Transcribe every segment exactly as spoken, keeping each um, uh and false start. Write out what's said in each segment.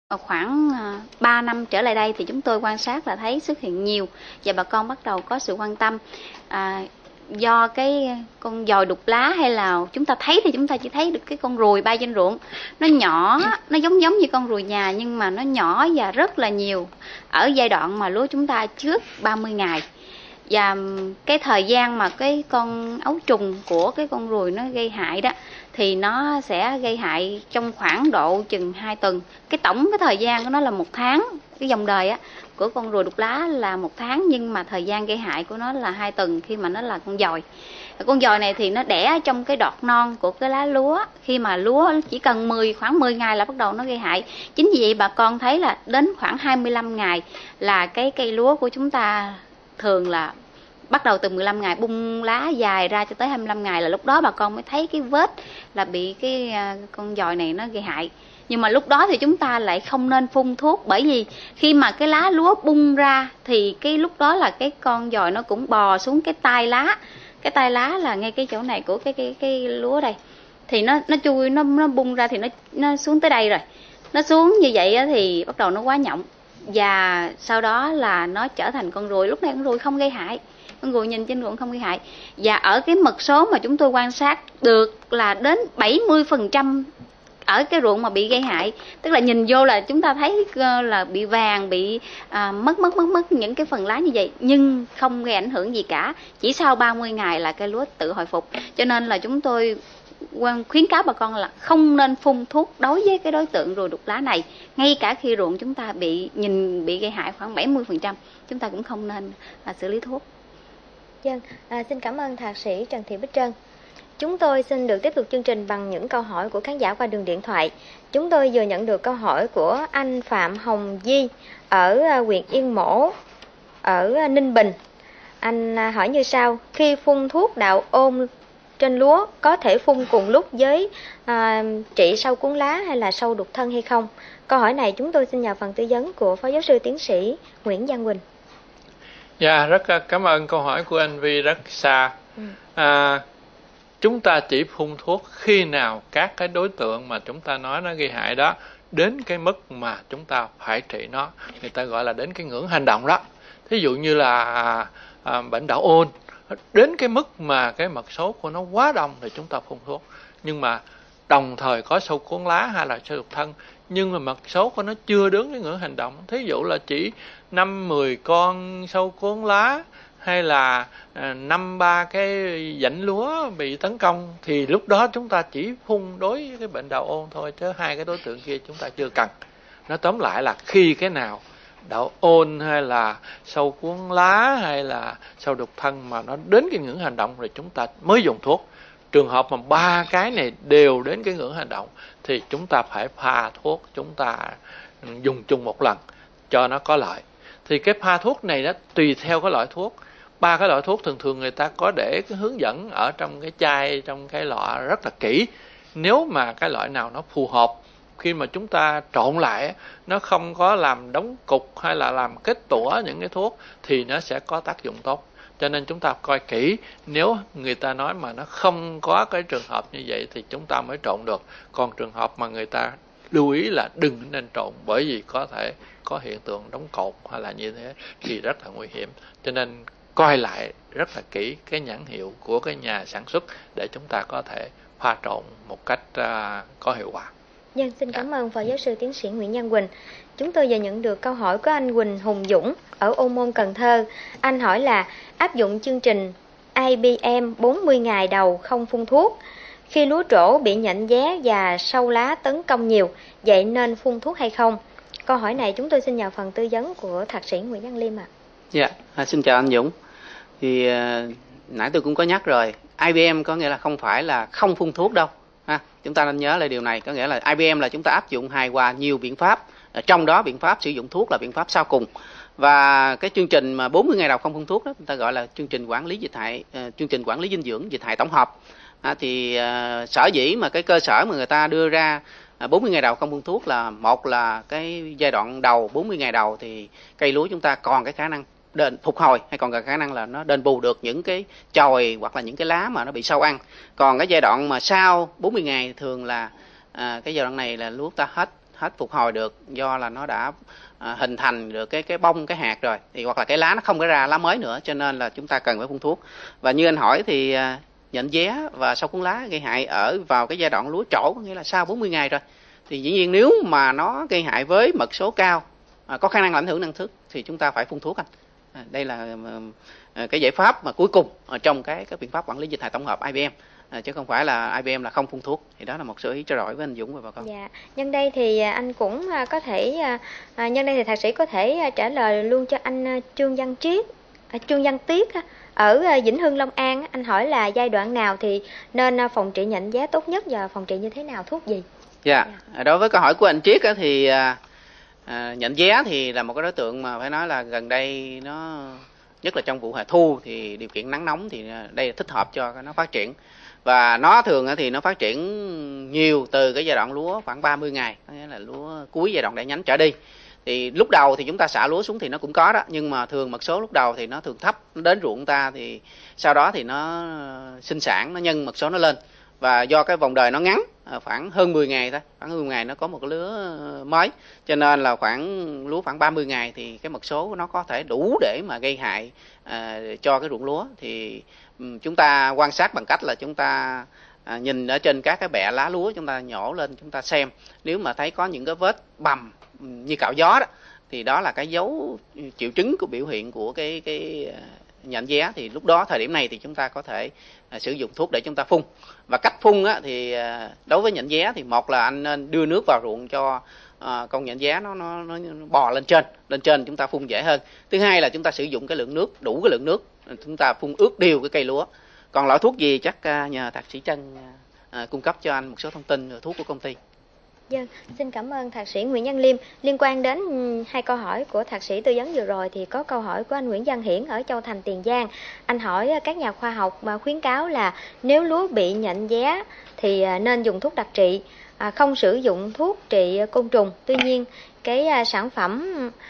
Khoảng à, ba năm trở lại đây thì chúng tôi quan sát là thấy xuất hiện nhiều và bà con bắt đầu có sự quan tâm. À, do cái con dòi đục lá hay là chúng ta thấy thì chúng ta chỉ thấy được cái con ruồi bay trên ruộng. Nó nhỏ, nó giống giống như con ruồi nhà nhưng mà nó nhỏ và rất là nhiều ở giai đoạn mà lúa chúng ta trước ba mươi ngày. Và cái thời gian mà cái con ấu trùng của cái con ruồi nó gây hại đó thì nó sẽ gây hại trong khoảng độ chừng hai tuần. Cái tổng cái thời gian của nó là một tháng, cái dòng đời á của con ruồi đục lá là một tháng, nhưng mà thời gian gây hại của nó là hai tuần khi mà nó là con dòi. Con dòi này thì nó đẻ trong cái đọt non của cái lá lúa, khi mà lúa chỉ cần mười khoảng mười ngày là bắt đầu nó gây hại. Chính vì vậy bà con thấy là đến khoảng hai mươi lăm ngày là cái cây lúa của chúng ta thường là bắt đầu từ mười lăm ngày bung lá dài ra cho tới hai mươi lăm ngày, là lúc đó bà con mới thấy cái vết là bị cái con dòi này nó gây hại. Nhưng mà lúc đó thì chúng ta lại không nên phun thuốc, bởi vì khi mà cái lá lúa bung ra thì cái lúc đó là cái con dòi nó cũng bò xuống cái tai lá. Cái tai lá là ngay cái chỗ này của cái cái cái lúa đây. Thì nó nó chui nó nó bung ra thì nó nó xuống tới đây rồi. Nó xuống như vậy thì bắt đầu nó quá nhộng. Và sau đó là nó trở thành con ruồi. Lúc này con ruồi không gây hại, con ruồi nhìn trên ruộng không gây hại. Và ở cái mật số mà chúng tôi quan sát được là đến bảy mươi phần trăm ở cái ruộng mà bị gây hại, tức là nhìn vô là chúng ta thấy là bị vàng, bị à, mất mất mất mất những cái phần lá như vậy, nhưng không gây ảnh hưởng gì cả. Chỉ sau ba mươi ngày là cây lúa tự hồi phục. Cho nên là chúng tôi khuyến cáo bà con là không nên phun thuốc đối với cái đối tượng ruồi đục lá này. Ngay cả khi ruộng chúng ta bị nhìn bị gây hại khoảng bảy mươi phần trăm, chúng ta cũng không nên à, xử lý thuốc. Dân, à, xin cảm ơn Thạc sĩ Trần Thị Bích Trân. Chúng tôi xin được tiếp tục chương trình bằng những câu hỏi của khán giả qua đường điện thoại. Chúng tôi vừa nhận được câu hỏi của anh Phạm Hồng Di ở huyện Yên Mỗ, ở Ninh Bình. Anh hỏi như sau: khi phun thuốc đạo ôn trên lúa có thể phun cùng lúc với à, trị sâu cuốn lá hay là sâu đục thân hay không? Câu hỏi này chúng tôi xin nhờ phần tư vấn của Phó Giáo sư Tiến sĩ Nguyễn Văn Quỳnh. Dạ, rất cảm ơn câu hỏi của anh Vi rất xa. Ừ. À, chúng ta chỉ phun thuốc khi nào các cái đối tượng mà chúng ta nói nó gây hại đó đến cái mức mà chúng ta phải trị nó, người ta gọi là đến cái ngưỡng hành động đó. Thí dụ như là à, bệnh đạo ôn, đến cái mức mà cái mật số của nó quá đông thì chúng ta phun thuốc. Nhưng mà đồng thời có sâu cuốn lá hay là sâu đục thân, nhưng mà mật số của nó chưa đến cái ngưỡng hành động. Thí dụ là chỉ năm mười con sâu cuốn lá hay là năm ba cái rãnh lúa bị tấn công thì lúc đó chúng ta chỉ phun đối với cái bệnh đạo ôn thôi, chứ hai cái đối tượng kia chúng ta chưa cần. Nó tóm lại là khi cái nào đạo ôn hay là sâu cuốn lá hay là sâu đục thân mà nó đến cái ngưỡng hành động rồi chúng ta mới dùng thuốc. Trường hợp mà ba cái này đều đến cái ngưỡng hành động thì chúng ta phải pha thuốc, chúng ta dùng chung một lần cho nó có lợi. Thì cái pha thuốc này đó tùy theo cái loại thuốc. Ba cái loại thuốc thường thường người ta có để cái hướng dẫn ở trong cái chai, trong cái lọ rất là kỹ. Nếu mà cái loại nào nó phù hợp, khi mà chúng ta trộn lại nó không có làm đóng cục hay là làm kết tủa những cái thuốc thì nó sẽ có tác dụng tốt. Cho nên chúng ta coi kỹ, nếu người ta nói mà nó không có cái trường hợp như vậy thì chúng ta mới trộn được. Còn trường hợp mà người ta lưu ý là đừng nên trộn, bởi vì có thể có hiện tượng đóng cột hay là như thế thì rất là nguy hiểm. Cho nên coi lại rất là kỹ cái nhãn hiệu của cái nhà sản xuất để chúng ta có thể pha trộn một cách uh, có hiệu quả. Dân, xin cảm ơn Phó Giáo sư Tiến sĩ Nguyễn Văn Quỳnh. Chúng tôi vừa nhận được câu hỏi của anh Quỳnh Hùng Dũng ở Ô Môn, Cần Thơ. Anh hỏi là áp dụng chương trình I B M bốn mươi ngày đầu không phun thuốc. Khi lúa trổ bị nhện dé và sâu lá tấn công nhiều, vậy nên phun thuốc hay không? Câu hỏi này chúng tôi xin nhờ phần tư vấn của Thạc sĩ Nguyễn Văn Liêm ạ. À. Dạ, à, xin chào anh Dũng. Thì uh, nãy tôi cũng có nhắc rồi, I B M có nghĩa là không phải là không phun thuốc đâu. Ha, chúng ta nên nhớ lại điều này, có nghĩa là I B M là chúng ta áp dụng hài hòa nhiều biện pháp, trong đó biện pháp sử dụng thuốc là biện pháp sau cùng. Và cái chương trình mà bốn mươi ngày đầu không phun thuốc đó, chúng ta gọi là chương trình quản lý dịch hại, uh, chương trình quản lý dinh dưỡng dịch hại tổng hợp. À, thì uh, sở dĩ mà cái cơ sở mà người ta đưa ra uh, bốn mươi ngày đầu không phun thuốc là một là cái giai đoạn đầu bốn mươi ngày đầu thì cây lúa chúng ta còn cái khả năng đền phục hồi, hay còn cái khả năng là nó đền bù được những cái chồi hoặc là những cái lá mà nó bị sâu ăn. Còn cái giai đoạn mà sau bốn mươi ngày thường là à, cái giai đoạn này là lúa ta hết hết phục hồi được, do là nó đã à, hình thành được cái cái bông cái hạt rồi, thì hoặc là cái lá nó không có ra lá mới nữa, cho nên là chúng ta cần phải phun thuốc. Và như anh hỏi thì à, nhện dé và sâu cuốn lá gây hại ở vào cái giai đoạn lúa trổ, có nghĩa là sau bốn mươi ngày rồi, thì dĩ nhiên nếu mà nó gây hại với mật số cao, à, có khả năng ảnh hưởng năng suất, thì chúng ta phải phun thuốc anh. À, đây là à, cái giải pháp mà cuối cùng ở trong cái cái biện pháp quản lý dịch hại tổng hợp I B M. À, chứ không phải là I B M là không phun thuốc. Thì đó là một số ý trao đổi với anh Dũng và bà con. Dạ, nhân đây thì anh cũng có thể à, nhân đây thì thạc sĩ có thể trả lời luôn cho anh Trương Văn Triết, à, Trương Văn Tiết ở Vĩnh Hưng, Long An. Anh hỏi là giai đoạn nào thì nên phòng trị nhện dé tốt nhất và phòng trị như thế nào, thuốc gì? Dạ, yeah. Đối với câu hỏi của anh Triết á, thì à, à, nhện dé thì là một cái đối tượng mà phải nói là gần đây nó, nhất là trong vụ hè thu thì điều kiện nắng nóng thì đây là thích hợp cho nó phát triển. Và nó thường thì nó phát triển nhiều từ cái giai đoạn lúa khoảng ba mươi ngày, có nghĩa là lúa cuối giai đoạn đẻ nhánh trở đi. Thì lúc đầu thì chúng ta xả lúa xuống thì nó cũng có đó, nhưng mà thường mật số lúc đầu thì nó thường thấp, nó đến ruộng ta thì sau đó thì nó sinh sản, nó nhân mật số nó lên. Và do cái vòng đời nó ngắn, khoảng hơn mười ngày thôi, khoảng mười ngày nó có một cái lứa mới, cho nên là khoảng lúa khoảng ba mươi ngày thì cái mật số nó có thể đủ để mà gây hại à, cho cái ruộng lúa. Thì um, chúng ta quan sát bằng cách là chúng ta à, nhìn ở trên các cái bẹ lá lúa, chúng ta nhổ lên chúng ta xem, nếu mà thấy có những cái vết bầm như cạo gió đó, thì đó là cái dấu triệu chứng của biểu hiện của cái cái nhện dé. Thì lúc đó thời điểm này thì chúng ta có thể à, sử dụng thuốc để chúng ta phun. Và cách phun á, thì à, đối với nhện dé thì một là anh nên đưa nước vào ruộng cho à, con nhện dé nó, nó nó bò lên trên, lên trên chúng ta phun dễ hơn. Thứ hai là chúng ta sử dụng cái lượng nước, đủ cái lượng nước, chúng ta phun ướt đều cái cây lúa. Còn loại thuốc gì chắc à, nhờ thạc sĩ Trân à, cung cấp cho anh một số thông tin về thuốc của công ty. Dân, xin cảm ơn thạc sĩ Nguyễn Văn Liêm. Liên quan đến hai câu hỏi của thạc sĩ tư vấn vừa rồi thì có câu hỏi của anh Nguyễn Văn Hiển ở Châu Thành, Tiền Giang. Anh hỏi các nhà khoa học mà khuyến cáo là nếu lúa bị nhện dé thì nên dùng thuốc đặc trị, không sử dụng thuốc trị côn trùng. Tuy nhiên, cái sản phẩm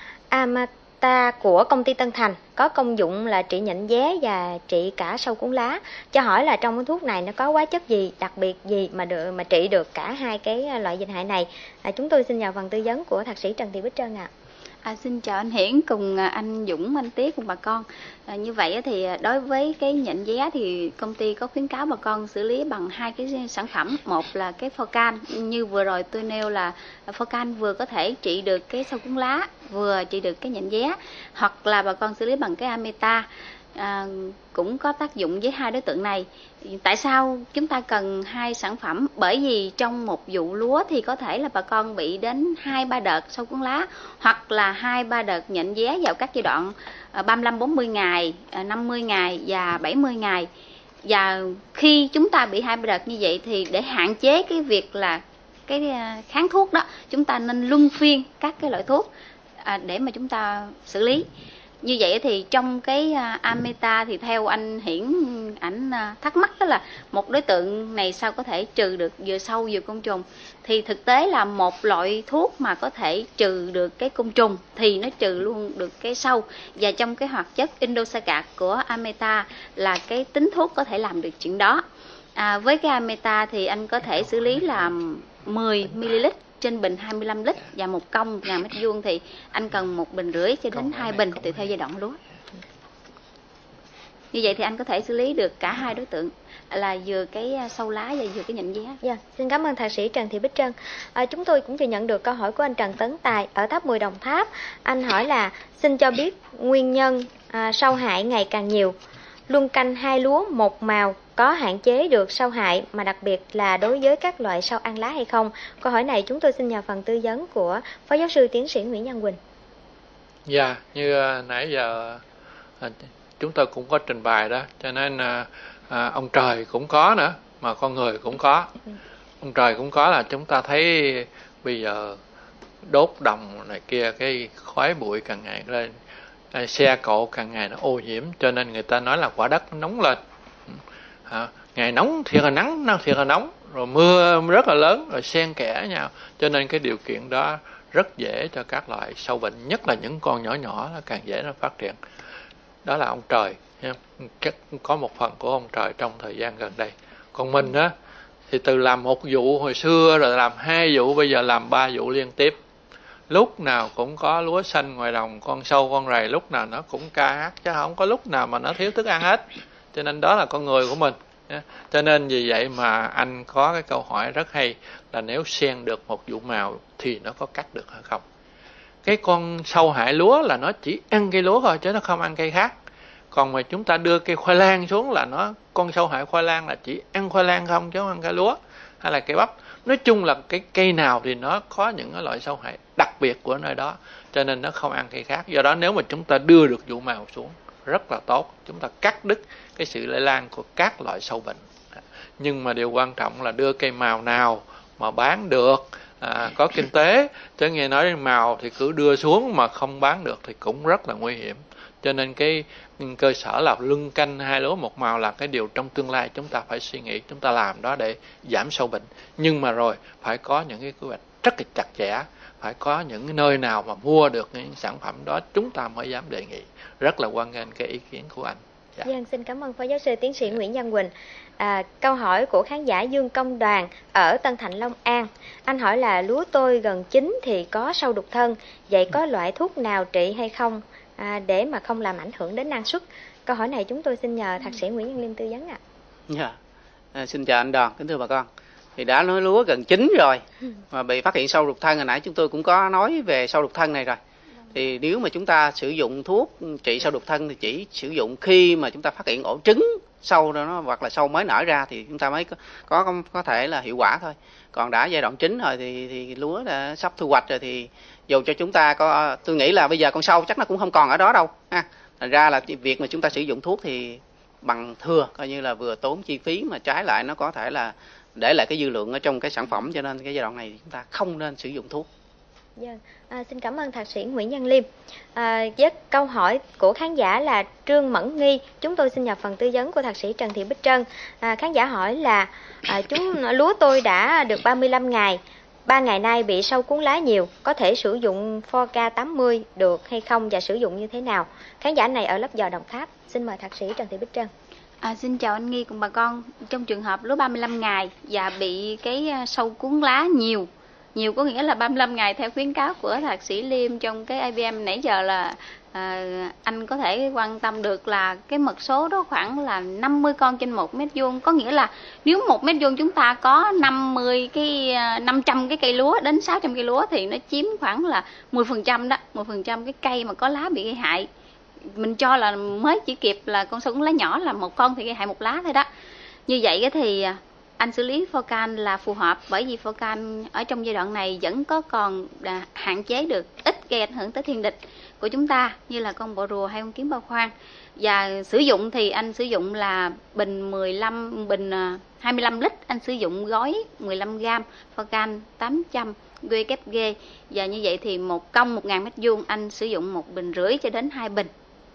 Amata của công ty Tân Thành có công dụng là trị nhện dé và trị cả sâu cuốn lá. Cho hỏi là trong cái thuốc này nó có hóa chất gì, đặc biệt gì mà được mà trị được cả hai cái loại dịch hại này? À, chúng tôi xin nhờ phần tư vấn của thạc sĩ Trần Thị Bích Trân ạ. À. À, xin chào anh Hiển cùng anh Dũng, anh Tiết cùng bà con. À, như vậy thì đối với cái nhện dé thì công ty có khuyến cáo bà con xử lý bằng hai cái sản phẩm. Một là cái Forcan, như vừa rồi tôi nêu là Forcan vừa có thể trị được cái sâu cuốn lá, vừa trị được cái nhện dé. Hoặc là bà con xử lý bằng cái Ameta, à, cũng có tác dụng với hai đối tượng này. Tại sao chúng ta cần hai sản phẩm? Bởi vì trong một vụ lúa thì có thể là bà con bị đến hai ba đợt sâu cuốn lá, hoặc là hai ba đợt nhện dé vào các giai đoạn ba mươi lăm bốn mươi ngày, năm mươi ngày và bảy mươi ngày. Và khi chúng ta bị hai ba đợt như vậy thì để hạn chế cái việc là cái kháng thuốc đó, chúng ta nên luân phiên các cái loại thuốc để mà chúng ta xử lý. Như vậy thì trong cái Ameta thì theo anh Hiển, ảnh thắc mắc đó là một đối tượng này sao có thể trừ được vừa sâu vừa côn trùng. Thì thực tế là một loại thuốc mà có thể trừ được cái côn trùng thì nó trừ luôn được cái sâu. Và trong cái hoạt chất Indosacart của Ameta là cái tính thuốc có thể làm được chuyện đó. À, với cái Ameta thì anh có thể xử lý là mười mi-li-lít trên bình hai mươi lăm lít, và một công một ngàn mét vuông thì anh cần một bình rưỡi cho đến hai bình tùy theo giai đoạn lúa. Như vậy thì anh có thể xử lý được cả hai đối tượng là vừa cái sâu lá và vừa cái nhện dé. Dạ, xin cảm ơn thạc sĩ Trần Thị Bích Trân. À, chúng tôi cũng vừa nhận được câu hỏi của anh Trần Tấn Tài ở Tháp Mười, Đồng Tháp. Anh hỏi là xin cho biết nguyên nhân à, sâu hại ngày càng nhiều. Luân canh hai lúa một màu có hạn chế được sâu hại, mà đặc biệt là đối với các loại sâu ăn lá hay không? Câu hỏi này chúng tôi xin nhờ phần tư vấn của Phó Giáo sư Tiến sĩ Nguyễn Văn Quỳnh. Dạ, như uh, nãy giờ uh, chúng tôi cũng có trình bày đó, cho nên uh, uh, ông trời cũng có nữa, mà con người cũng có. Ừ. Ông trời cũng có là chúng ta thấy bây giờ đốt đồng này kia, cái khói bụi càng ngày lên, uh, xe cộ càng ngày nó ô nhiễm, cho nên người ta nói là quả đất nó nóng lên. À, ngày nóng thiệt là nắng, nắng thiệt là nóng, rồi mưa rất là lớn, rồi xen kẽ nhau, cho nên cái điều kiện đó rất dễ cho các loại sâu bệnh, nhất là những con nhỏ nhỏ nó càng dễ nó phát triển. Đó là ông trời, chắc có một phần của ông trời trong thời gian gần đây. Còn mình á Thì từ làm một vụ hồi xưa rồi làm hai vụ, bây giờ làm ba vụ liên tiếp. Lúc nào cũng có lúa xanh ngoài đồng, con sâu con rầy lúc nào nó cũng ca hát, chứ không có lúc nào mà nó thiếu thức ăn hết. Cho nên đó là con người của mình. Cho nên vì vậy mà anh có cái câu hỏi rất hay là nếu xen được một vụ màu thì nó có cắt được hay không. Cái con sâu hại lúa là nó chỉ ăn cây lúa thôi chứ nó không ăn cây khác. Còn mà chúng ta đưa cây khoai lang xuống là nó con sâu hại khoai lang là chỉ ăn khoai lang không chứ không ăn cây lúa hay là cây bắp. Nói chung là cái cây nào thì nó có những cái loại sâu hại đặc biệt của nơi đó, cho nên nó không ăn cây khác. Do đó nếu mà chúng ta đưa được vụ màu xuống rất là tốt, chúng ta cắt đứt cái sự lây lan của các loại sâu bệnh. Nhưng mà điều quan trọng là đưa cây màu nào mà bán được, à, có kinh tế, chứ nghe nói màu thì cứ đưa xuống mà không bán được thì cũng rất là nguy hiểm. Cho nên cái cơ sở là luân canh hai lúa một màu là cái điều trong tương lai chúng ta phải suy nghĩ, chúng ta làm đó để giảm sâu bệnh. Nhưng mà rồi phải có những cái quy hoạch rất là chặt chẽ, phải có những cái nơi nào mà mua được những sản phẩm đó chúng ta mới dám đề nghị. Rất là hoan nghênh cái ý kiến của anh. Dạ. Dân xin cảm ơn Phó Giáo sư Tiến sĩ Nguyễn Văn Quỳnh. À, câu hỏi của khán giả Dương Công Đoàn ở Tân Thạnh, Long An. Anh hỏi là lúa tôi gần chín thì có sâu đục thân, vậy có loại thuốc nào trị hay không à, để mà không làm ảnh hưởng đến năng suất? Câu hỏi này chúng tôi xin nhờ Thạc sĩ Nguyễn Văn Liêm tư vấn ạ. Dạ. À, xin chào anh Đoàn, kính thưa bà con. Thì đã nói lúa gần chín rồi mà bị phát hiện sâu đục thân, hồi nãy chúng tôi cũng có nói về sâu đục thân này rồi. Thì nếu mà chúng ta sử dụng thuốc trị sâu đục thân thì chỉ sử dụng khi mà chúng ta phát hiện ổ trứng sâu đó nó, hoặc là sâu mới nở ra thì chúng ta mới có có, có thể là hiệu quả thôi. Còn đã giai đoạn chín rồi thì, thì lúa đã sắp thu hoạch rồi thì dù cho chúng ta có, tôi nghĩ là bây giờ con sâu chắc nó cũng không còn ở đó đâu ha. Thành ra là việc mà chúng ta sử dụng thuốc thì bằng thừa, coi như là vừa tốn chi phí mà trái lại nó có thể là để lại cái dư lượng ở trong cái sản phẩm, cho nên cái giai đoạn này chúng ta không nên sử dụng thuốc. Dân. À, xin cảm ơn Thạc sĩ Nguyễn Văn Liêm. À, với câu hỏi của khán giả là Trương Mẫn Nghi, chúng tôi xin nhờ phần tư vấn của Thạc sĩ Trần Thị Bích Trân. À, khán giả hỏi là à, chúng lúa tôi đã được ba mươi lăm ngày, ba ngày nay bị sâu cuốn lá nhiều, có thể sử dụng Forca tám mươi được hay không và sử dụng như thế nào? Khán giả này ở Lấp Vò, Đồng Tháp. Xin mời Thạc sĩ Trần Thị Bích Trân. À, xin chào anh Nghi cùng bà con. Trong trường hợp lúa ba mươi lăm ngày và bị cái sâu cuốn lá nhiều, nhiều có nghĩa là ba mươi lăm ngày theo khuyến cáo của Thạc sĩ Liêm trong cái i vê em nãy giờ là à, anh có thể quan tâm được là cái mật số đó khoảng là năm mươi con trên một mét vuông. Có nghĩa là nếu một mét vuông chúng ta có năm mươi cái năm trăm cái cây lúa đến sáu trăm cây lúa thì nó chiếm khoảng là mười phần trăm đó, mười phần trăm cái cây mà có lá bị gây hại. Mình cho là mới chỉ kịp là con sâu cuốn lá nhỏ là một con thì gây hại một lá thôi đó. Như vậy thì anh xử lý Forcan là phù hợp, bởi vì Forcan ở trong giai đoạn này vẫn có còn hạn chế được, ít gây ảnh hưởng tới thiên địch của chúng ta như là con bọ rùa hay con kiến bao khoang. Và sử dụng thì anh sử dụng là bình mười lăm, bình hai mươi lăm lít, anh sử dụng gói mười lăm gam Forcan tám trăm giê kép giê, và như vậy thì một công một ngàn mét vuông anh sử dụng một bình rưỡi cho đến hai bình.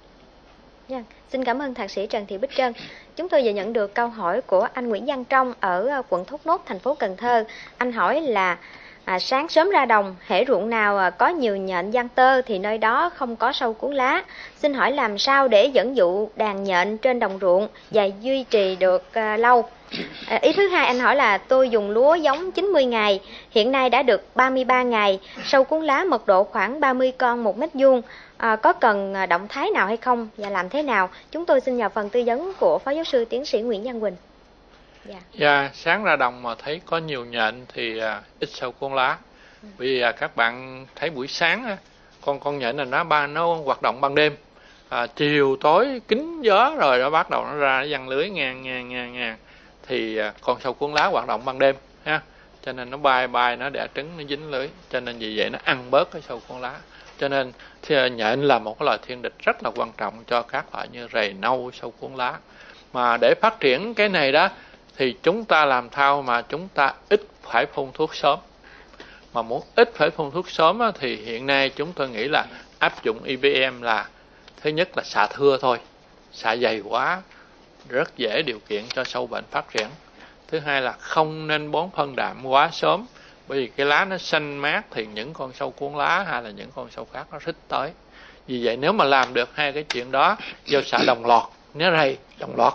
Yeah. Xin cảm ơn Thạc sĩ Trần Thị Bích Trân. Chúng tôi vừa nhận được câu hỏi của anh Nguyễn Văn Trong ở quận Thốt Nốt, thành phố Cần Thơ. Anh hỏi là à, sáng sớm ra đồng, hễ ruộng nào có nhiều nhện giăng tơ thì nơi đó không có sâu cuốn lá. Xin hỏi làm sao để dẫn dụ đàn nhện trên đồng ruộng và duy trì được à, lâu. À, ý thứ hai anh hỏi là tôi dùng lúa giống chín mươi ngày, hiện nay đã được ba mươi ba ngày, sâu cuốn lá mật độ khoảng ba mươi con một mét vuông. À, có cần động thái nào hay không và làm thế nào? Chúng tôi xin nhờ phần tư vấn của Phó Giáo sư Tiến sĩ Nguyễn Văn Quỳnh. Dạ, yeah, sáng ra đồng mà thấy có nhiều nhện thì à, ít sâu cuốn lá. Ừ. Vì à, các bạn thấy buổi sáng á, con con nhện là nó ba nó hoạt động ban đêm, à, chiều tối kín gió rồi nó bắt đầu nó ra nó giăng lưới ngang ngang ngang ngang thì à, con sâu cuốn lá hoạt động ban đêm ha, cho nên nó bay bay nó đẻ trứng nó dính lưới, cho nên vì vậy nó ăn bớt cái sâu cuốn lá. Cho nên thì nhện là một cái loài thiên địch rất là quan trọng cho các loại như rầy nâu, sâu cuốn lá. Mà để phát triển cái này đó thì chúng ta làm thao mà chúng ta ít phải phun thuốc sớm. Mà muốn ít phải phun thuốc sớm á, thì hiện nay chúng tôi nghĩ là áp dụng i vê em là thứ nhất là xạ thưa thôi, xạ dày quá rất dễ điều kiện cho sâu bệnh phát triển. Thứ hai là không nên bón phân đạm quá sớm, bởi vì cái lá nó xanh mát thì những con sâu cuốn lá hay là những con sâu khác nó thích tới. Vì vậy nếu mà làm được hai cái chuyện đó, gieo xạ đồng loạt, nếu rầy đồng loạt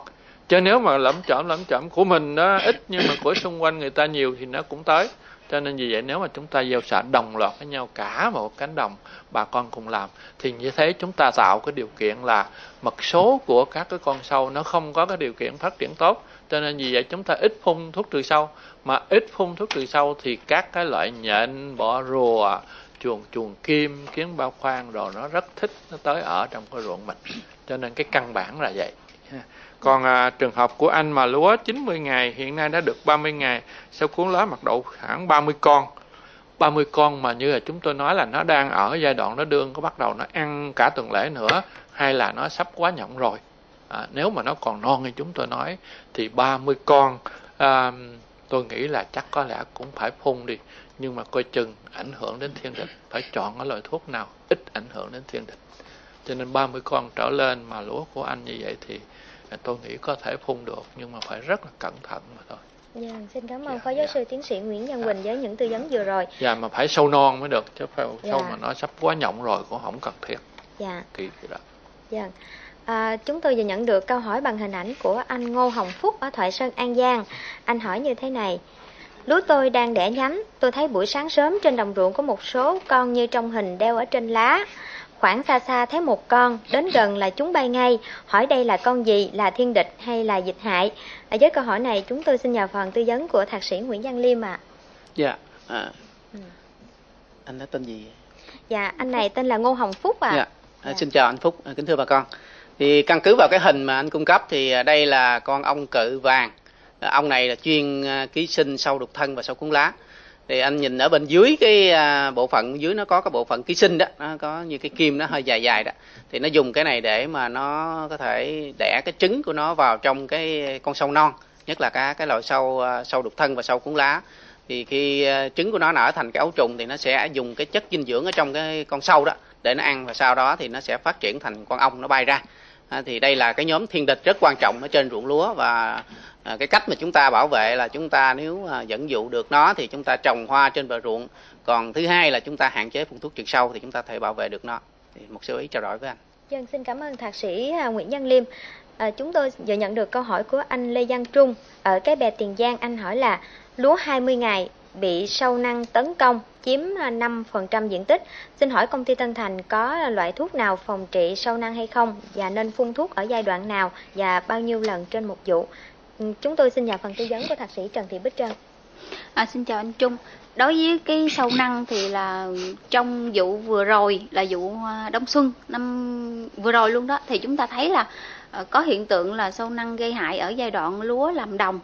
Chứ nếu mà lẫm chởm lẫm chởm của mình nó ít nhưng mà của xung quanh người ta nhiều thì nó cũng tới. Cho nên vì vậy nếu mà chúng ta gieo xạ đồng loạt với nhau cả một cánh đồng bà con cùng làm thì như thế chúng ta tạo cái điều kiện là mật số của các cái con sâu nó không có cái điều kiện phát triển tốt. Cho nên vì vậy chúng ta ít phun thuốc trừ sâu, mà ít phun thuốc trừ sâu thì các cái loại nhện, bọ rùa, chuồn chuồn kim, kiến bao khoang rồi nó rất thích nó tới ở trong cái ruộng mình. Cho nên cái căn bản là vậy. Còn à, trường hợp của anh mà lúa chín mươi ngày hiện nay đã được ba mươi ngày, sau cuốn lá mật độ khoảng ba mươi con. ba mươi con mà như là chúng tôi nói là nó đang ở giai đoạn nó đương có bắt đầu nó ăn cả tuần lễ nữa, hay là nó sắp quá nhộng rồi. À, nếu mà nó còn non như chúng tôi nói thì ba mươi con à, tôi nghĩ là chắc có lẽ cũng phải phun đi, nhưng mà coi chừng ảnh hưởng đến thiên địch, phải chọn cái loại thuốc nào ít ảnh hưởng đến thiên địch. Cho nên ba mươi con trở lên mà lúa của anh như vậy thì tôi nghĩ có thể phun được, nhưng mà phải rất là cẩn thận mà thôi. Dạ, xin cảm ơn Dạ, Phó Giáo dạ. sư Tiến sĩ Nguyễn Văn Quỳnh với những tư vấn vừa rồi. Dạ, mà phải sâu non mới được, chứ phải Dạ. sâu mà nó sắp quá nhộng rồi cũng không cần thiết. Dạ, Kỳ vậy đó. dạ. À, chúng tôi vừa nhận được câu hỏi bằng hình ảnh của anh Ngô Hồng Phúc ở Thoại Sơn, An Giang. Anh hỏi như thế này: lúa tôi đang đẻ nhánh, tôi thấy buổi sáng sớm trên đồng ruộng có một số con như trong hình đeo ở trên lá. Khoảng xa xa thấy một con, đến gần là chúng bay ngay. Hỏi đây là con gì, là thiên địch hay là dịch hại? À, với câu hỏi này chúng tôi xin nhờ phần tư vấn của thạc sĩ Nguyễn Văn Liêm ạ. À. Dạ. À. Ừ. Anh đó tên gì? Dạ, anh này tên là Ngô Hồng Phúc ạ. À. Dạ. À, xin chào anh Phúc, à, kính thưa bà con. Thì căn cứ vào cái hình mà anh cung cấp thì đây là con ong cự vàng. Ong này là chuyên ký sinh sâu đục thân và sâu cuốn lá. Thì anh nhìn ở bên dưới cái bộ phận dưới nó có cái bộ phận ký sinh đó, nó có như cái kim nó hơi dài dài đó. Thì nó dùng cái này để mà nó có thể đẻ cái trứng của nó vào trong cái con sâu non, nhất là các cái loại sâu sâu đục thân và sâu cuốn lá. Thì khi trứng của nó nở thành cái ấu trùng thì nó sẽ dùng cái chất dinh dưỡng ở trong cái con sâu đó để nó ăn, và sau đó thì nó sẽ phát triển thành con ong nó bay ra. À, thì đây là cái nhóm thiên địch rất quan trọng ở trên ruộng lúa, và à, cái cách mà chúng ta bảo vệ là chúng ta nếu à, dẫn dụ được nó thì chúng ta trồng hoa trên bờ ruộng. Còn thứ hai là chúng ta hạn chế phun thuốc trừ sâu thì chúng ta thể bảo vệ được nó. Thì một số ý trao đổi với anh. Dân xin cảm ơn thạc sĩ Nguyễn Văn Liêm. À, chúng tôi vừa nhận được câu hỏi của anh Lê Văn Trung ở Cái Bè, Tiền Giang. Anh hỏi là lúa hai mươi ngày bị sâu năng tấn công chiếm năm phần trăm diện tích. Xin hỏi công ty Tân Thành có loại thuốc nào phòng trị sâu năng hay không, và nên phun thuốc ở giai đoạn nào và bao nhiêu lần trên một vụ? Chúng tôi xin nhờ phần tư vấn của thạc sĩ Trần Thị Bích Trân. À, xin chào anh Trung. Đối với cái sâu năng thì là trong vụ vừa rồi là vụ đông xuân năm vừa rồi luôn đó, thì chúng ta thấy là có hiện tượng là sâu năng gây hại ở giai đoạn lúa làm đồng,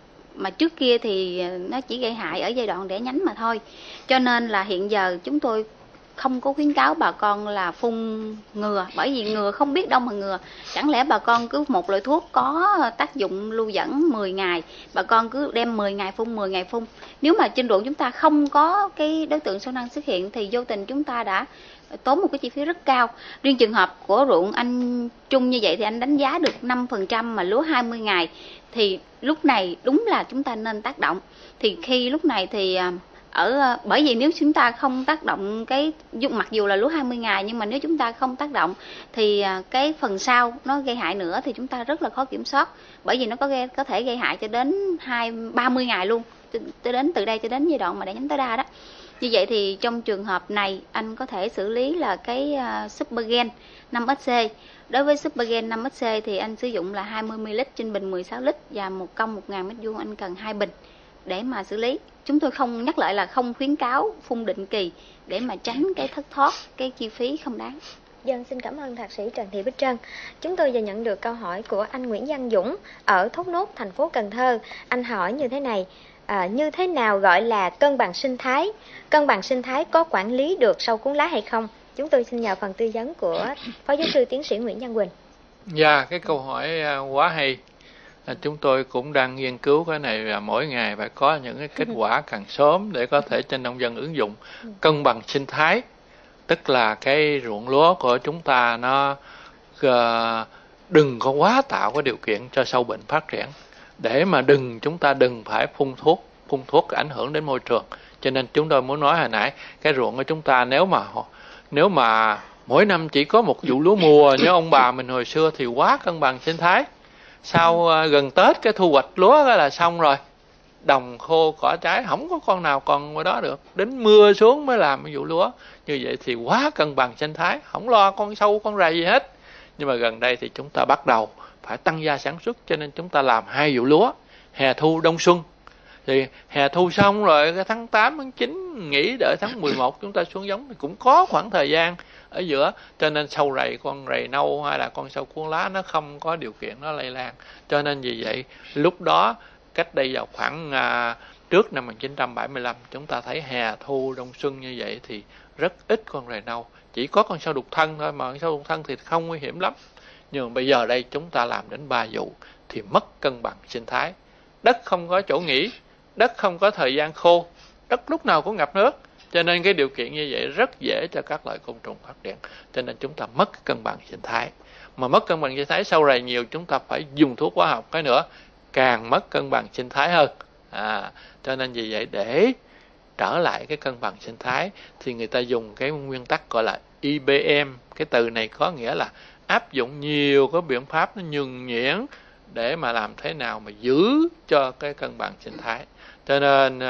mà trước kia thì nó chỉ gây hại ở giai đoạn đẻ nhánh mà thôi. Cho nên là hiện giờ chúng tôi không có khuyến cáo bà con là phun ngừa, bởi vì ngừa không biết đâu mà ngừa. Chẳng lẽ bà con cứ một loại thuốc có tác dụng lưu dẫn mười ngày, bà con cứ đem mười ngày phun, mười ngày phun. Nếu mà trên ruộng chúng ta không có cái đối tượng sâu năng xuất hiện thì vô tình chúng ta đã tốn một cái chi phí rất cao. Riêng trường hợp của ruộng anh Trung như vậy thì anh đánh giá được năm phần trăm mà lúa hai mươi ngày, thì lúc này đúng là chúng ta nên tác động. Thì khi lúc này thì ở bởi vì nếu chúng ta không tác động cái mặc dù là lúa hai mươi ngày, nhưng mà nếu chúng ta không tác động thì cái phần sau nó gây hại nữa thì chúng ta rất là khó kiểm soát, bởi vì nó có gây, có thể gây hại cho đến hai ba mươi ngày luôn, tới đến từ đây cho đến giai đoạn mà đẻ nhánh tối đa đó. Như vậy thì trong trường hợp này anh có thể xử lý là cái uh, Supergen năm ích xê. Đối với Supergen năm ích xê thì anh sử dụng là hai mươi mi li lít trên bình mười sáu lít, và một công một ngàn mét vuông anh cần hai bình để mà xử lý. Chúng tôi không nhắc lại là không khuyến cáo phun định kỳ để mà tránh cái thất thoát, cái chi phí không đáng. Dân xin cảm ơn thạc sĩ Trần Thị Bích Trân. Chúng tôi vừa nhận được câu hỏi của anh Nguyễn Văn Dũng ở Thốt Nốt, thành phố Cần Thơ. Anh hỏi như thế này: à, như thế nào gọi là cân bằng sinh thái? Cân bằng sinh thái có quản lý được sâu cuốn lá hay không? Chúng tôi xin nhờ phần tư vấn của Phó Giáo sư Tiến sĩ Nguyễn Văn Quỳnh. Dạ, cái câu hỏi quá hay. Chúng tôi cũng đang nghiên cứu cái này, và mỗi ngày phải có những cái kết quả càng sớm để có thể cho nông dân ứng dụng. Cân bằng sinh thái tức là cái ruộng lúa của chúng ta nó uh, đừng có quá tạo cái điều kiện cho sâu bệnh phát triển, để mà đừng chúng ta đừng phải phun thuốc phun thuốc ảnh hưởng đến môi trường. Cho nên chúng tôi muốn nói hồi nãy, cái ruộng của chúng ta nếu mà nếu mà mỗi năm chỉ có một vụ lúa mùa như ông bà mình hồi xưa thì quá cân bằng sinh thái. sau à, gần Tết cái thu hoạch lúa cái là xong rồi, đồng khô cỏ trái, không có con nào còn ngoài đó được, đến mưa xuống mới làm cái vụ lúa. Như vậy thì quá cân bằng sinh thái, không lo con sâu con rầy gì hết. Nhưng mà gần đây thì chúng ta bắt đầu phải tăng gia sản xuất, cho nên chúng ta làm hai vụ lúa, hè thu đông xuân. Thì hè thu xong rồi cái tháng tám, tháng chín nghỉ, đợi tháng mười một chúng ta xuống giống, thì cũng có khoảng thời gian ở giữa, cho nên sâu rầy, con rầy nâu hay là con sâu cuốn lá nó không có điều kiện nó lây lan. Cho nên vì vậy lúc đó cách đây vào khoảng à, trước năm một nghìn chín trăm bảy mươi lăm, chúng ta thấy hè thu đông xuân như vậy thì rất ít con rầy nâu, chỉ có con sâu đục thân thôi, mà con sâu đục thân thì không nguy hiểm lắm. Nhưng mà bây giờ đây chúng ta làm đến ba vụ thì mất cân bằng sinh thái, đất không có chỗ nghỉ, đất không có thời gian khô, đất lúc nào cũng ngập nước, cho nên cái điều kiện như vậy rất dễ cho các loại côn trùng phát triển, cho nên chúng ta mất cân bằng sinh thái. Mà mất cân bằng sinh thái sâu rầy nhiều, chúng ta phải dùng thuốc hóa học cái nữa, càng mất cân bằng sinh thái hơn. À, cho nên vì vậy để trở lại cái cân bằng sinh thái thì người ta dùng cái nguyên tắc gọi là I B M. Cái từ này có nghĩa là áp dụng nhiều cái biện pháp nó nhuần nhuyễn để mà làm thế nào mà giữ cho cái cân bằng sinh thái. Cho nên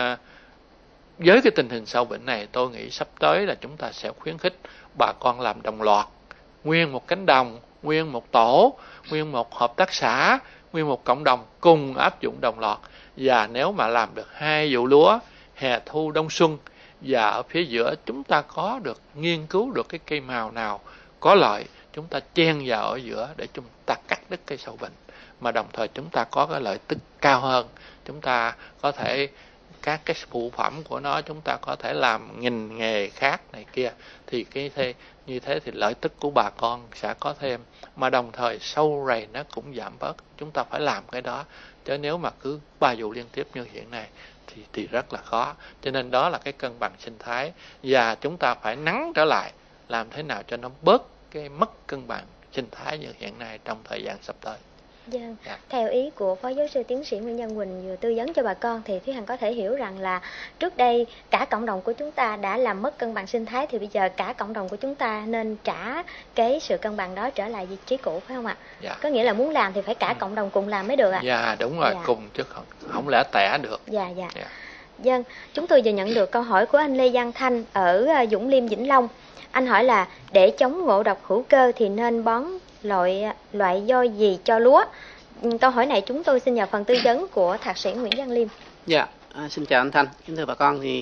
với cái tình hình sâu bệnh này, tôi nghĩ sắp tới là chúng ta sẽ khuyến khích bà con làm đồng loạt, nguyên một cánh đồng, nguyên một tổ, nguyên một hợp tác xã, nguyên một cộng đồng cùng áp dụng đồng loạt. Và nếu mà làm được hai vụ lúa hè thu đông xuân, và ở phía giữa chúng ta có được nghiên cứu được cái cây màu nào có lợi, chúng ta chen vào ở giữa để chúng ta cắt đứt cây sâu bệnh, mà đồng thời chúng ta có cái lợi tức cao hơn. Chúng ta có thể các cái phụ phẩm của nó chúng ta có thể làm nghìn nghề khác này kia, thì cái thế, như thế thì lợi tức của bà con sẽ có thêm, mà đồng thời sâu rầy nó cũng giảm bớt. Chúng ta phải làm cái đó, chứ nếu mà cứ ba vụ liên tiếp như hiện nay thì thì rất là khó. Cho nên đó là cái cân bằng sinh thái, và chúng ta phải nắn trở lại làm thế nào cho nó bớt cái mất cân bằng sinh thái như hiện nay trong thời gian sắp tới. Vâng, dạ. Theo ý của Phó Giáo sư Tiến sĩ Nguyễn Văn Quỳnh vừa tư vấn cho bà con thì Thúy Hằng có thể hiểu rằng là trước đây cả cộng đồng của chúng ta đã làm mất cân bằng sinh thái, thì bây giờ cả cộng đồng của chúng ta nên trả cái sự cân bằng đó trở lại vị trí cũ, phải không ạ? Dạ. Có nghĩa là muốn làm thì phải cả cộng đồng cùng làm mới được ạ. Dạ đúng rồi, dạ. cùng chứ không, không lẽ tẻ được. Dạ dạ. dạ. Vâng, chúng tôi vừa nhận được câu hỏi của anh Lê Văn Thanh ở Dũng Liêm, Vĩnh Long. Anh hỏi là để chống ngộ độc hữu cơ thì nên bón loại loại do gì cho lúa? Câu hỏi này chúng tôi xin nhờ phần tư vấn của Thạc sĩ Nguyễn Văn Liêm. Dạ, à, xin chào anh Thanh, kính thưa bà con. Thì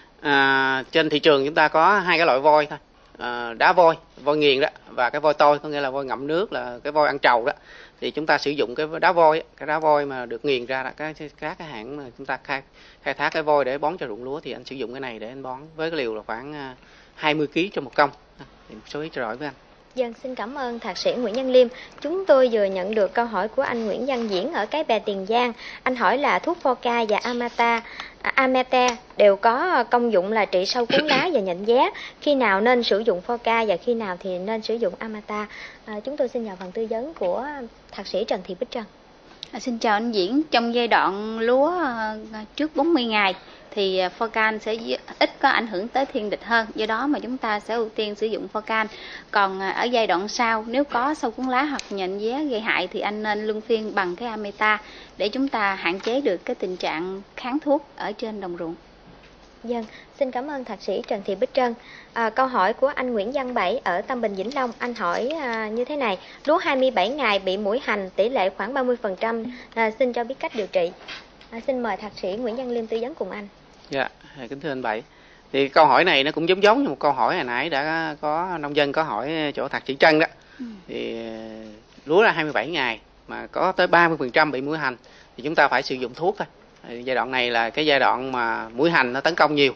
à, trên thị trường chúng ta có hai cái loại voi thôi, à, đá voi, voi nghiền đó, và cái voi tôi, có nghĩa là voi ngậm nước, là cái voi ăn trầu đó. Thì chúng ta sử dụng cái đá voi, cái đá voi mà được nghiền ra là cái các cái hãng mà chúng ta khai khai thác cái voi để bón cho ruộng lúa, thì anh sử dụng cái này để anh bón với cái liều là khoảng hai mươi ki lô gam cho một công. Thì một số ý trao đổi với anh. Dân xin cảm ơn Thạc sĩ Nguyễn Văn Liêm. Chúng tôi vừa nhận được câu hỏi của anh Nguyễn Văn Diễn ở Cái Bè, Tiền Giang. Anh hỏi là thuốc Forca và Amata, à, Amete đều có công dụng là trị sâu cuốn lá và nhện giá. Khi nào nên sử dụng Forca và khi nào thì nên sử dụng Amata? À, chúng tôi xin nhờ phần tư vấn của Thạc sĩ Trần Thị Bích Trân. À, xin chào anh Diễn. Trong giai đoạn lúa uh, trước bốn mươi ngày thì Forcan sẽ ít có ảnh hưởng tới thiên địch hơn, do đó mà chúng ta sẽ ưu tiên sử dụng Forcan. Còn ở giai đoạn sau, nếu có sâu cuốn lá hoặc nhện giá gây hại thì anh nên luân phiên bằng cái Ameta để chúng ta hạn chế được cái tình trạng kháng thuốc ở trên đồng ruộng. Dân, xin cảm ơn Thạc sĩ Trần Thị Bích Trân. À, câu hỏi của anh Nguyễn Văn Bảy ở Tam Bình, Vĩnh Long. Anh hỏi à, như thế này: lúa hai mươi bảy ngày bị muỗi hành, tỷ lệ khoảng ba mươi phần trăm, à, xin cho biết cách điều trị. À, xin mời Thạc sĩ Nguyễn Văn Liêm tư vấn cùng anh. Dạ, kính thưa anh Bảy. Thì câu hỏi này nó cũng giống giống như một câu hỏi hồi nãy đã có nông dân có hỏi chỗ Thạc sĩ Trân đó. Ừ. Thì lúa là hai mươi bảy ngày mà có tới ba mươi phần trăm bị muỗi hành thì chúng ta phải sử dụng thuốc thôi. Giai đoạn này là cái giai đoạn mà muỗi hành nó tấn công nhiều,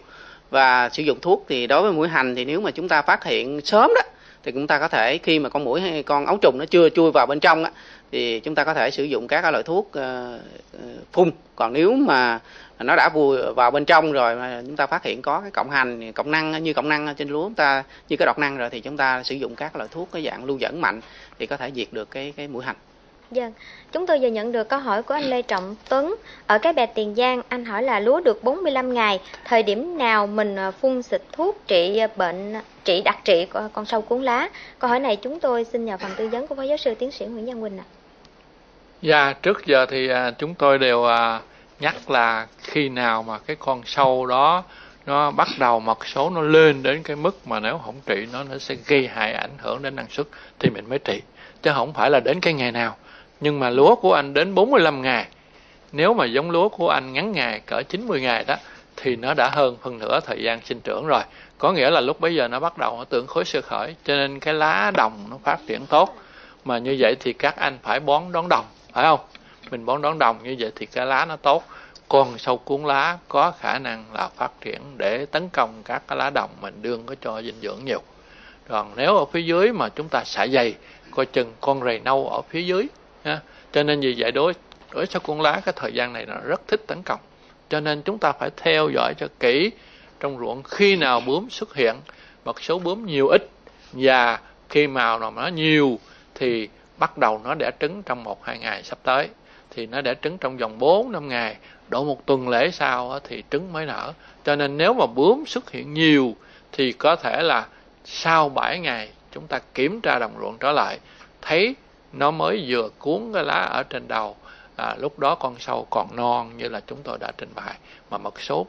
và sử dụng thuốc thì đối với muỗi hành thì nếu mà chúng ta phát hiện sớm đó thì chúng ta có thể, khi mà con muỗi hay con ấu trùng nó chưa chui vào bên trong á, thì chúng ta có thể sử dụng các loại thuốc uh, phun. Còn nếu mà nó đã vùi vào bên trong rồi mà chúng ta phát hiện có cái cộng hành, cộng năng như cộng năng trên lúa chúng ta như cái đọt năng rồi, thì chúng ta sử dụng các loại thuốc cái dạng lưu dẫn mạnh thì có thể diệt được cái cái muỗi hành. Vâng, chúng tôi vừa nhận được câu hỏi của anh Lê Trọng Tuấn ở Cái Bè, Tiền Giang. Anh hỏi là lúa được bốn mươi lăm ngày, thời điểm nào mình phun xịt thuốc trị bệnh, trị đặc trị con sâu cuốn lá? Câu hỏi này chúng tôi xin nhờ phần tư vấn của Phó Giáo sư Tiến sĩ Nguyễn Văn Quỳnh ạ. Dạ, trước giờ thì à, chúng tôi đều à, nhắc là khi nào mà cái con sâu đó nó bắt đầu mật số nó lên đến cái mức mà nếu không trị nó nó sẽ gây hại, ảnh hưởng đến năng suất thì mình mới trị, chứ không phải là đến cái ngày nào. Nhưng mà lúa của anh đến bốn mươi lăm ngày, nếu mà giống lúa của anh ngắn ngày cỡ chín mươi ngày đó thì nó đã hơn phân nửa thời gian sinh trưởng rồi. Có nghĩa là lúc bấy giờ nó bắt đầu nó tưởng khối sơ khởi, cho nên cái lá đồng nó phát triển tốt. Mà như vậy thì các anh phải bón đón đồng, phải không? Mình bón đón đồng như vậy thì cái lá nó tốt. Còn sâu cuốn lá có khả năng là phát triển để tấn công các cái lá đồng mình đương có cho dinh dưỡng nhiều. Còn nếu ở phía dưới mà chúng ta xạ dày, coi chừng con rầy nâu ở phía dưới ha. Cho nên vì vậy đối với sâu cuốn lá cái thời gian này nó rất thích tấn công. Cho nên chúng ta phải theo dõi cho kỹ trong ruộng khi nào bướm xuất hiện, mật số bướm nhiều ít, và khi màu nào nó nhiều thì bắt đầu nó đẻ trứng trong một hai ngày sắp tới. Thì nó đẻ trứng trong vòng bốn năm ngày, độ một tuần lễ sau thì trứng mới nở. Cho nên nếu mà bướm xuất hiện nhiều thì có thể là sau bảy ngày chúng ta kiểm tra đồng ruộng trở lại, thấy nó mới vừa cuốn cái lá ở trên đầu, à, lúc đó con sâu còn non như là chúng tôi đã trình bày, mà mật số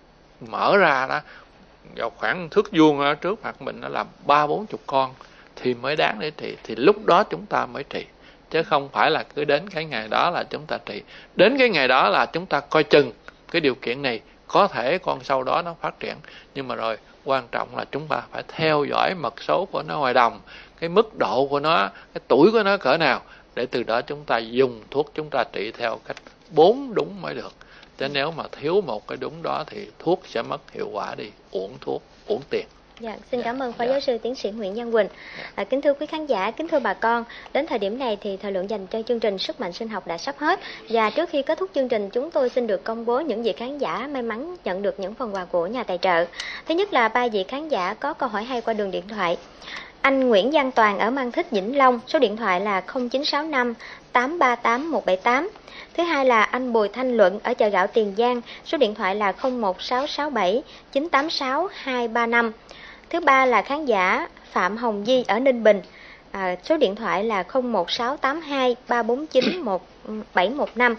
mở ra đó vào khoảng thước vuông ở trước mặt mình nó là ba bốn chục con thì mới đáng để trị. Thì lúc đó chúng ta mới trị, chứ không phải là cứ đến cái ngày đó là chúng ta trị. Đến cái ngày đó là chúng ta coi chừng cái điều kiện này, có thể con sâu đó nó phát triển, nhưng mà rồi quan trọng là chúng ta phải theo dõi mật số của nó ngoài đồng, cái mức độ của nó, cái tuổi của nó cỡ nào, để từ đó chúng ta dùng thuốc, chúng ta trị theo cách bốn đúng mới được. Chứ nếu mà thiếu một cái đúng đó thì thuốc sẽ mất hiệu quả đi, uổng thuốc, uổng tiền. Dạ, xin cảm ơn Phó Dạ. Giáo sư Tiến sĩ Nguyễn Văn Quỳnh. À, kính thưa quý khán giả, kính thưa bà con, đến thời điểm này thì thời lượng dành cho chương trình Sức mạnh sinh học đã sắp hết. Và trước khi kết thúc chương trình, chúng tôi xin được công bố những vị khán giả may mắn nhận được những phần quà của nhà tài trợ. Thứ nhất là ba vị khán giả có câu hỏi hay qua đường điện thoại. Anh Nguyễn Văn Toàn ở Mang Thích, Vĩnh Long, số điện thoại là không chín sáu năm tám ba tám một bảy tám. Thứ hai là anh Bùi Thanh Luận ở chợ gạo Tiền Giang, số điện thoại là không một sáu sáu bảy chín tám sáu hai ba năm. Thứ ba là khán giả Phạm Hồng Di ở Ninh Bình, à, số điện thoại là không một sáu tám hai ba bốn chín một bảy một năm.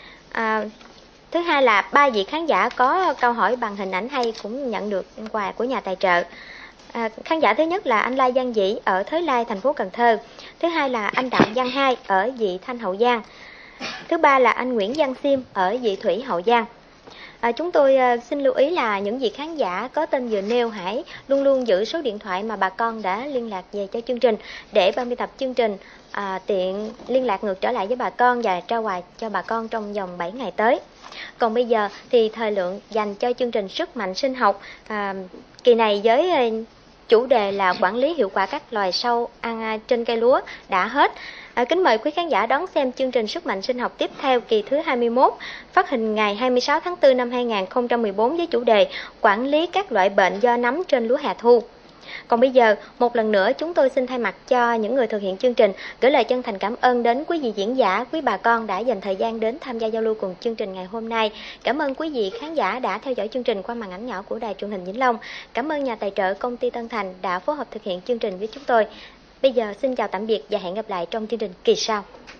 À, thứ hai là ba vị khán giả có câu hỏi bằng hình ảnh hay cũng nhận được quà của nhà tài trợ. À, khán giả thứ nhất là anh Lai Văn Dĩ ở Thới Lai, thành phố Cần Thơ. Thứ hai là anh Đặng Văn Hai ở Vị Thanh, Hậu Giang. Thứ ba là anh Nguyễn Văn Xiêm ở Vị Thủy, Hậu Giang. À, chúng tôi à, xin lưu ý là những vị khán giả có tên vừa nêu hãy luôn luôn giữ số điện thoại mà bà con đã liên lạc về cho chương trình, để ban biên tập chương trình à, tiện liên lạc ngược trở lại với bà con và trao quà cho bà con trong vòng bảy ngày tới. Còn bây giờ thì thời lượng dành cho chương trình Sức mạnh sinh học à, kỳ này với chủ đề là quản lý hiệu quả các loài sâu ăn trên cây lúa đã hết. À, kính mời quý khán giả đón xem chương trình Sức mạnh sinh học tiếp theo kỳ thứ hai mươi mốt, phát hình ngày hai mươi sáu tháng tư năm hai nghìn không trăm mười bốn với chủ đề quản lý các loại bệnh do nấm trên lúa hè thu. Còn bây giờ, một lần nữa chúng tôi xin thay mặt cho những người thực hiện chương trình gửi lời chân thành cảm ơn đến quý vị diễn giả, quý bà con đã dành thời gian đến tham gia giao lưu cùng chương trình ngày hôm nay. Cảm ơn quý vị khán giả đã theo dõi chương trình qua màn ảnh nhỏ của Đài Truyền hình Vĩnh Long. Cảm ơn nhà tài trợ công ty Tân Thành đã phối hợp thực hiện chương trình với chúng tôi. Bây giờ xin chào tạm biệt và hẹn gặp lại trong chương trình kỳ sau.